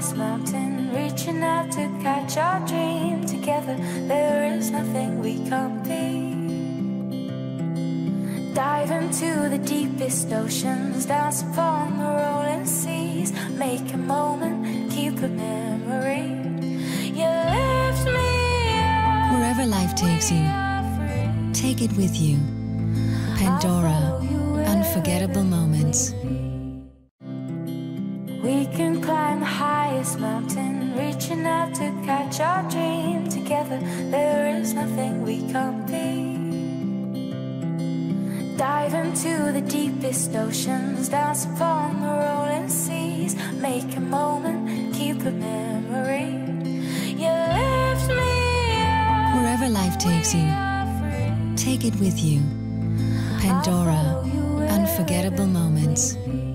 highest mountain, reaching out to catch our dream. Together there is nothing we can't be. Dive into the deepest oceans, dance upon the rolling seas. Make a moment, keep a memory. You lift me up. Wherever life takes you, take it with you. Pandora, unforgettable moments. We can climb the highest mountain, reaching out to catch our dream. Together there is nothing we can't be. Dive into the deepest oceans, dance upon the rolling seas. Make a moment, keep a memory. You lift me up. Wherever life takes you, take it with you. Pandora, unforgettable moments.